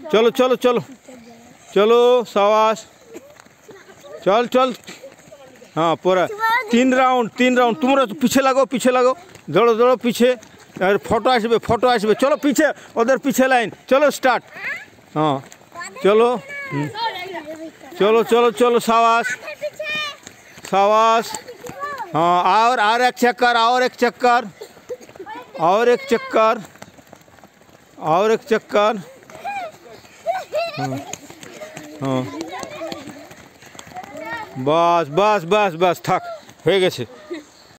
चलो चलो चलो चलो शाबाश, चल चल। हाँ पूरा 3 राउंड तुम पीछे लगो दौड़ो दौड़ो पीछे। अरे फोटो आसबे चलो पीछे उधर पीछे लाइन, चलो स्टार्ट। हाँ चलो चलो चलो चलो शाबाश शाबाश। हाँ और एक चक्कर और एक चक्कर और एक चक्कर और एक चक्कर। हाँ हाँ बस बस बस बस थक हो गए।